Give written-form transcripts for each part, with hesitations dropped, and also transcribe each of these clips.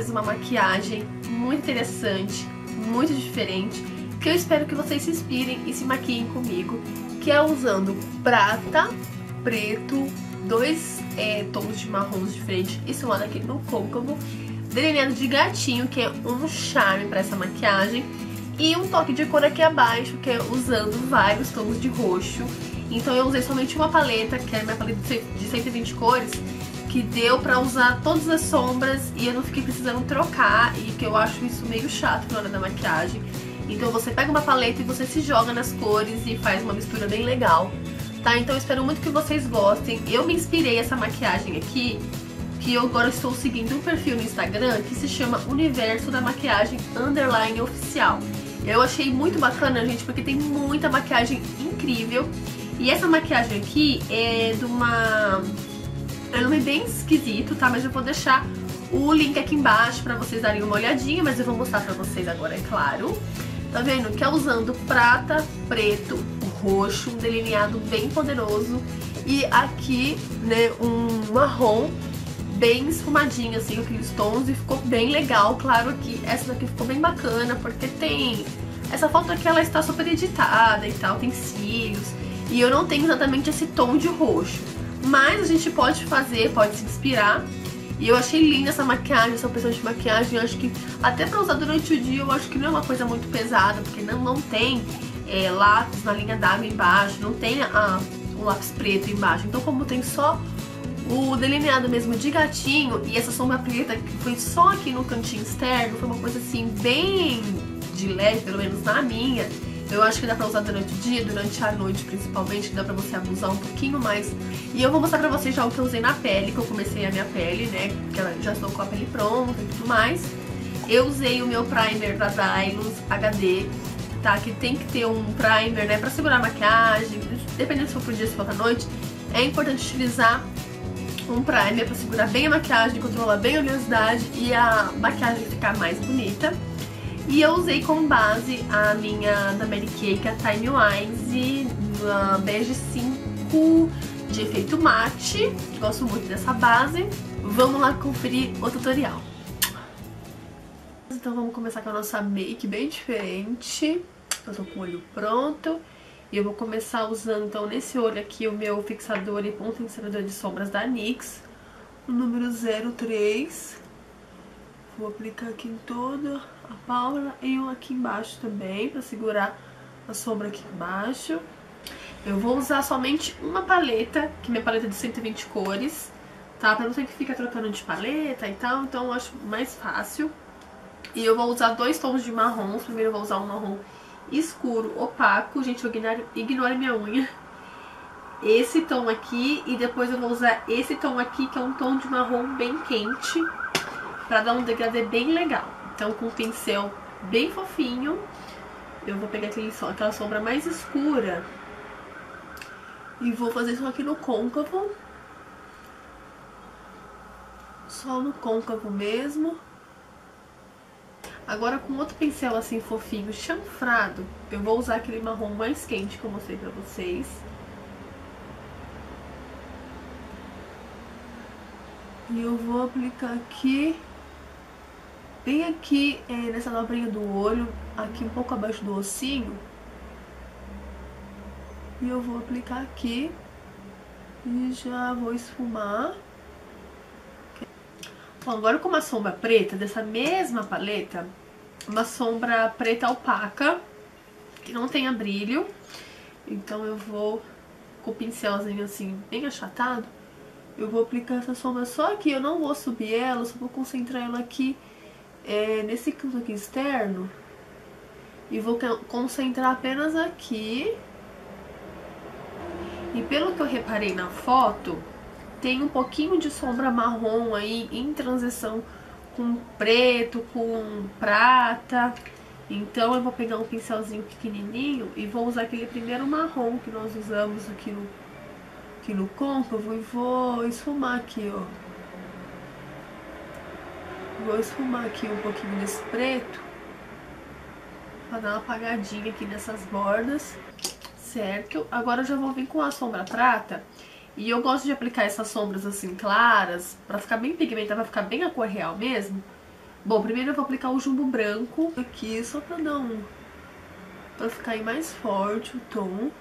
vocês uma maquiagem muito interessante, muito diferente, que eu espero que vocês se inspirem e se maquiem comigo, que é usando prata, preto, dois tons de marrons diferentes, isso lá aqui no côncavo, delineado de gatinho, que é um charme para essa maquiagem, e um toque de cor aqui abaixo, que é usando vários tons de roxo. Então eu usei somente uma paleta, que é a minha paleta de 120 cores, que deu pra usar todas as sombras e eu não fiquei precisando trocar, e que eu acho isso meio chato na hora da maquiagem. Então você pega uma paleta e você se joga nas cores e faz uma mistura bem legal, tá? Então eu espero muito que vocês gostem. Eu me inspirei essa maquiagem aqui, que eu agora estou seguindo um perfil no Instagram que se chama Universo da Maquiagem _oficial. Eu achei muito bacana, gente, porque tem muita maquiagem incrível. E essa maquiagem aqui é de uma... é um nome bem esquisito, tá? Mas eu vou deixar o link aqui embaixo pra vocês darem uma olhadinha, mas eu vou mostrar pra vocês agora, é claro. Tá vendo? Que é usando prata, preto, roxo, um delineado bem poderoso. E aqui, né, um marrom bem esfumadinho, assim, com aqueles tons, e ficou bem legal. Claro que essa daqui ficou bem bacana, porque tem... essa foto aqui, ela está super editada e tal, tem cílios, e eu não tenho exatamente esse tom de roxo. Mas a gente pode fazer, pode se inspirar. E eu achei linda essa maquiagem, essa opção de maquiagem. Eu acho que até pra usar durante o dia, eu acho que não é uma coisa muito pesada, porque não tem lápis na linha d'água embaixo, não tem o lápis preto embaixo. Então como tem só o delineado mesmo de gatinho e essa sombra preta que foi só aqui no cantinho externo, foi uma coisa assim bem de leve, pelo menos na minha. Eu acho que dá pra usar durante o dia, durante a noite principalmente, que dá pra você abusar um pouquinho mais. E eu vou mostrar pra vocês já o que eu usei na pele, que eu comecei a minha pele, né, que eu já estou com a pele pronta e tudo mais. Eu usei o meu primer da Dylos HD, tá, que tem que ter um primer, né, pra segurar a maquiagem, dependendo se for pro dia, se for pra noite. É importante utilizar um primer pra segurar bem a maquiagem, controlar bem a oleosidade e a maquiagem ficar mais bonita. E eu usei como base a minha da Mary Kay, que é a Time Wise, na Bege 5 de efeito mate. Gosto muito dessa base. Vamos lá conferir o tutorial. Então vamos começar com a nossa make bem diferente. Eu tô com o olho pronto. E eu vou começar usando então nesse olho aqui o meu fixador e potencializador de sombras da NYX, o número 03. Vou aplicar aqui em toda a pálpebra e um aqui embaixo também, pra segurar a sombra aqui embaixo. Eu vou usar somente uma paleta, que é minha paleta de 120 cores, tá? Pra não ter que ficar trocando de paleta e tal, então eu acho mais fácil. E eu vou usar dois tons de marrom. Primeiro eu vou usar um marrom escuro, opaco. Gente, ignore minha unha. Esse tom aqui, e depois eu vou usar esse tom aqui, que é um tom de marrom bem quente, pra dar um degradê bem legal. Então com um pincel bem fofinho, eu vou pegar aquela sombra mais escura e vou fazer isso aqui no côncavo. Só no côncavo mesmo. Agora com outro pincel assim fofinho, chanfrado, eu vou usar aquele marrom mais quente que eu mostrei pra vocês. E eu vou aplicar aqui, bem aqui nessa dobrinha do olho, aqui um pouco abaixo do ossinho. E eu vou aplicar aqui e já vou esfumar. Bom, agora com uma sombra preta dessa mesma paleta, uma sombra preta opaca, que não tenha brilho. Então eu vou, com o pincelzinho assim, bem achatado, eu vou aplicar essa sombra só aqui. Eu não vou subir ela, só vou concentrar ela aqui nesse canto aqui externo. E vou concentrar apenas aqui. E pelo que eu reparei na foto, tem um pouquinho de sombra marrom aí em transição com preto, com prata. Então eu vou pegar um pincelzinho pequenininho e vou usar aquele primeiro marrom que nós usamos aqui no côncavo e vou esfumar aqui, ó. Vou esfumar aqui um pouquinho desse preto pra dar uma apagadinha aqui nessas bordas, certo? Agora eu já vou vir com a sombra prata. E eu gosto de aplicar essas sombras assim claras, pra ficar bem pigmentada, pra ficar bem a cor real mesmo. Bom, primeiro eu vou aplicar o jumbo branco aqui, só pra dar um... pra ficar aí mais forte o tom.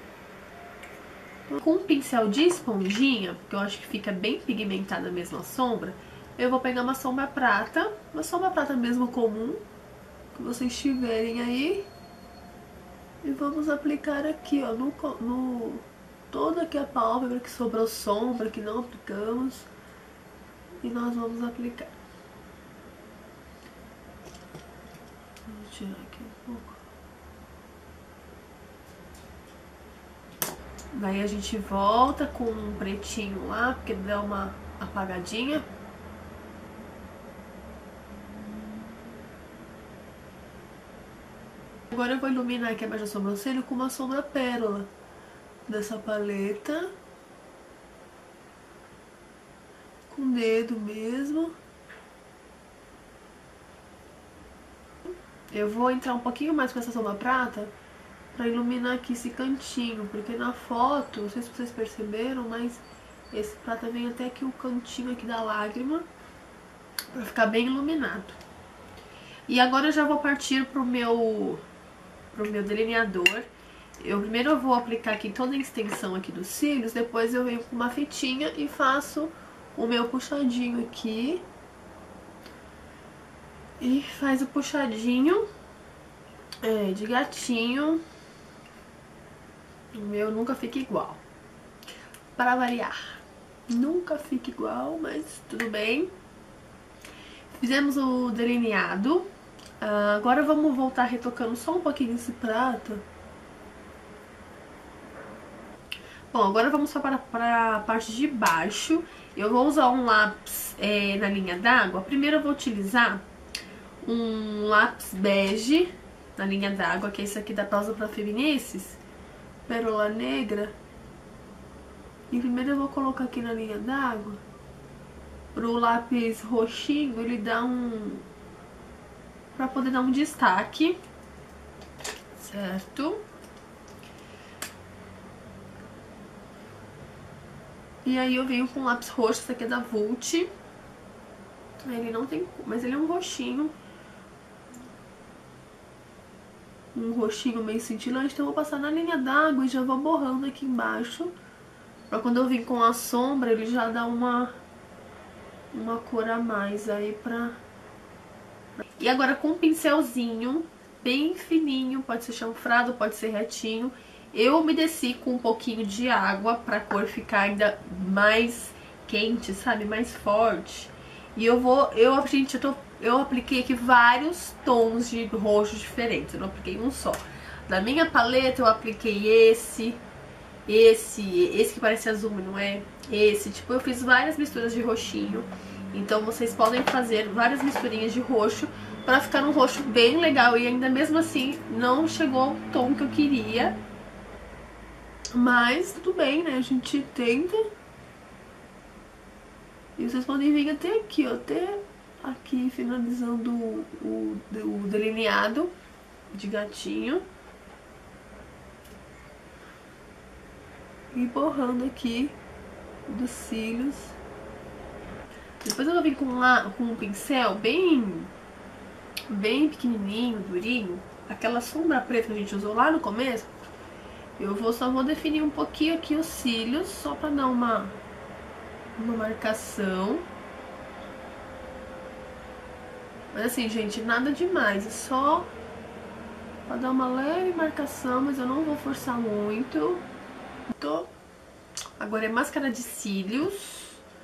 Com um pincel de esponjinha, porque eu acho que fica bem pigmentada mesmo a sombra, eu vou pegar uma sombra prata mesmo comum, que vocês tiverem aí. E vamos aplicar aqui, ó, no toda aqui a pálpebra que sobrou sombra, que não aplicamos. E nós vamos aplicar. Vou tirar aqui um pouco. Daí a gente volta com um pretinho lá, porque deu uma apagadinha. Agora eu vou iluminar aqui abaixo da sobrancelha com uma sombra pérola dessa paleta. Com o dedo mesmo. Eu vou entrar um pouquinho mais com essa sombra prata pra iluminar aqui esse cantinho, porque na foto, não sei se vocês perceberam, mas esse prata vem até aqui o cantinho aqui da lágrima, pra ficar bem iluminado. E agora eu já vou partir pro meu delineador. Primeiro eu vou aplicar aqui toda a extensão aqui dos cílios, depois eu venho com uma fitinha e faço o meu puxadinho aqui. E faz o puxadinho de gatinho. O meu nunca fica igual. Para variar. Nunca fica igual, mas tudo bem. Fizemos o delineado. Agora vamos voltar retocando só um pouquinho esse prata. Bom, agora vamos só para a parte de baixo. Eu vou usar um lápis na linha d'água. Primeiro eu vou utilizar um lápis bege na linha d'água, que é esse aqui da Pausa para Feminices, pérola negra. E primeiro eu vou colocar aqui na linha d'água. Pro lápis roxinho, ele dá pra poder dar um destaque, certo? E aí eu venho com um lápis roxo, esse aqui é da Vult. Ele não tem cor, mas ele é um roxinho. Um roxinho meio cintilante, então eu vou passar na linha d'água e já vou borrando aqui embaixo. Pra quando eu vir com a sombra, ele já dá uma cor a mais aí pra... E agora com um pincelzinho bem fininho, pode ser chanfrado, pode ser retinho. Eu umedeci com um pouquinho de água pra cor ficar ainda mais quente, sabe? Mais forte. E eu apliquei aqui vários tons de roxo diferentes, eu não apliquei um só. Na minha paleta eu apliquei esse que parece azul, mas não é? Esse, tipo, eu fiz várias misturas de roxinho. Então vocês podem fazer várias misturinhas de roxo pra ficar um roxo bem legal. E ainda mesmo assim não chegou ao tom que eu queria. Mas tudo bem, né? A gente tenta. E vocês podem vir até aqui, ó, até aqui finalizando o delineado de gatinho. E borrando aqui dos cílios. Depois eu vou vir com um pincel bem pequenininho, durinho. Aquela sombra preta que a gente usou lá no começo. Só vou definir um pouquinho aqui os cílios, só pra dar uma marcação. Mas assim, gente, nada demais. É só pra dar uma leve marcação, mas eu não vou forçar muito. Agora é máscara de cílios.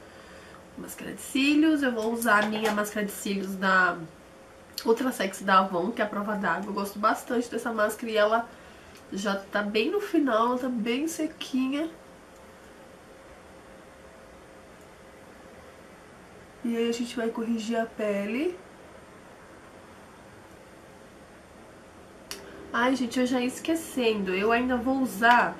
Eu vou usar a minha máscara de cílios da Ultra Sexy da Avon, que é a prova d'água. Eu gosto bastante dessa máscara e ela já tá bem no final, ela tá bem sequinha. E aí a gente vai corrigir a pele. Ai, gente, eu já ia esquecendo. Eu ainda vou usar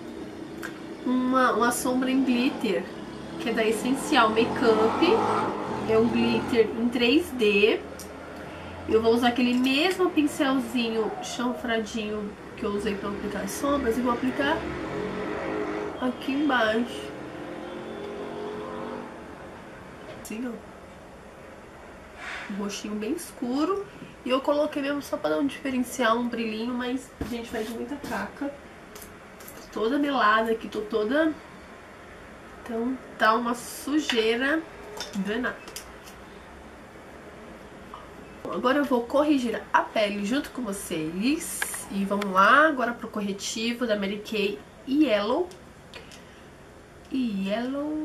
uma sombra em glitter, que é da Essencial Makeup. É um glitter em 3D. Eu vou usar aquele mesmo pincelzinho chanfradinho que eu usei para aplicar as sombras e vou aplicar aqui embaixo. Assim, ó. um roxinho bem escuro. E eu coloquei mesmo só pra dar um diferencial, um brilhinho, mas, gente, faz muita caca. Tô toda melada aqui, tô toda... Então, tá uma sujeira danada. Agora eu vou corrigir a pele junto com vocês. E vamos lá, agora pro corretivo da Mary Kay Yellow. Yellow.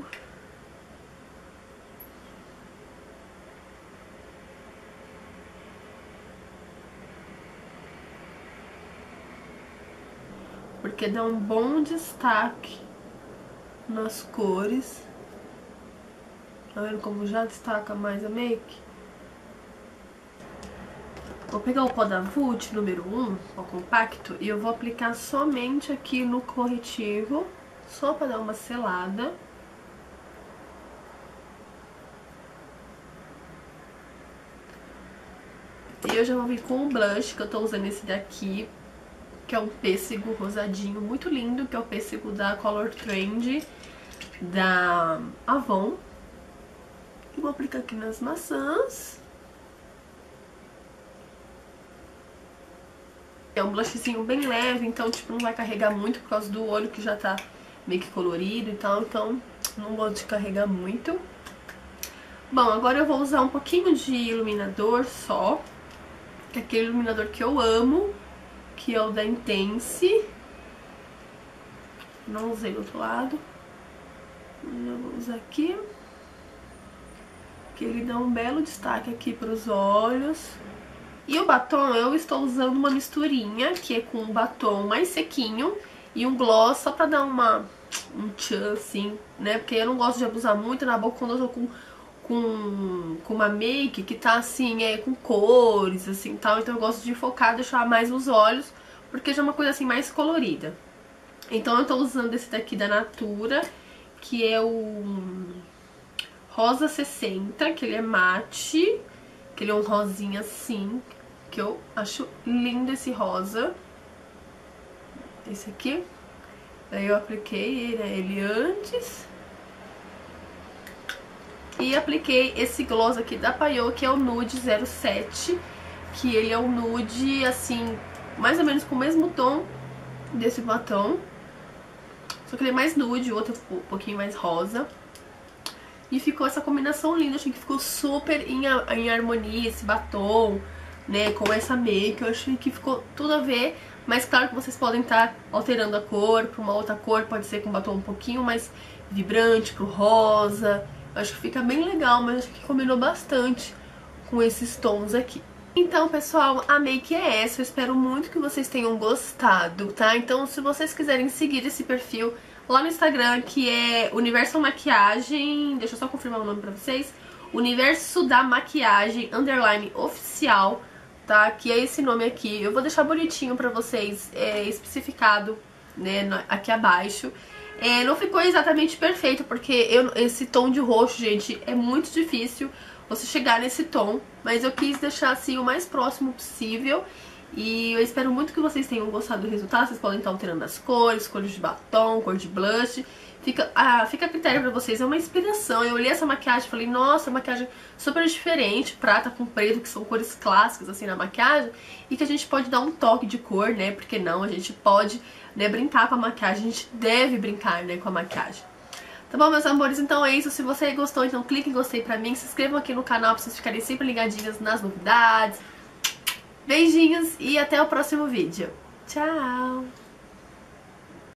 Porque dá um bom destaque nas cores. Tá vendo como já destaca mais a make? Vou pegar o pó da Vult número 1, o compacto, e eu vou aplicar somente aqui no corretivo, só pra dar uma selada. E eu já vou vir com o blush, que eu tô usando esse daqui, que é um pêssego rosadinho muito lindo, que é o pêssego da Color Trend da Avon. E vou aplicar aqui nas maçãs. É um blushzinho bem leve, então tipo não vai carregar muito por causa do olho que já tá meio que colorido e tal, então não vou descarregar muito. Bom, agora eu vou usar um pouquinho de iluminador só, que é aquele iluminador que eu amo, que é o da Intense. Não usei do outro lado. Eu vou usar aqui, que ele dá um belo destaque aqui pros olhos. E o batom, eu estou usando uma misturinha, que é com um batom mais sequinho e um gloss, só pra dar um tchan, assim, né? Porque eu não gosto de abusar muito na boca quando eu tô com uma make que tá, assim, com cores, assim, tal. Então eu gosto de focar, deixar mais os olhos, porque já é uma coisa, assim, mais colorida. Então eu tô usando esse daqui da Natura, que é o Rosa 60, que ele é mate, que ele é um rosinha assim, que eu acho lindo esse rosa. Esse aqui. Aí eu apliquei ele antes. E apliquei esse gloss aqui da Payot, que é o Nude 07. Que ele é um nude, assim, mais ou menos com o mesmo tom desse batom. Só que ele é mais nude, o outro um pouquinho mais rosa. E ficou essa combinação linda, achei que ficou super em harmonia esse batom, né, com essa make. Eu achei que ficou tudo a ver, mas claro que vocês podem estar alterando a cor pra uma outra cor, pode ser com um batom um pouquinho mais vibrante, pro rosa. Eu acho que fica bem legal, mas acho que combinou bastante com esses tons aqui. Então, pessoal, a make é essa, eu espero muito que vocês tenham gostado, tá? Então, se vocês quiserem seguir esse perfil lá no Instagram, que é Universo Maquiagem, deixa eu só confirmar o nome pra vocês, Universo da Maquiagem, _oficial, tá? Que é esse nome aqui. Eu vou deixar bonitinho pra vocês, especificado, né, aqui abaixo. Não ficou exatamente perfeito, porque esse tom de roxo, gente, é muito difícil você chegar nesse tom, mas eu quis deixar assim o mais próximo possível. E eu espero muito que vocês tenham gostado do resultado. Vocês podem estar alterando as cores, cores de batom, cor de blush. Fica a critério pra vocês, é uma inspiração. Eu olhei essa maquiagem e falei, nossa, maquiagem super diferente, prata com preto, que são cores clássicas assim na maquiagem, e que a gente pode dar um toque de cor, né? Porque não, a gente pode, né, brincar com a maquiagem, a gente deve brincar, né, com a maquiagem. Tá bom, meus amores? Então é isso. Se você gostou, então clique em gostei pra mim. Se inscrevam aqui no canal pra vocês ficarem sempre ligadinhas nas novidades. Beijinhos e até o próximo vídeo. Tchau!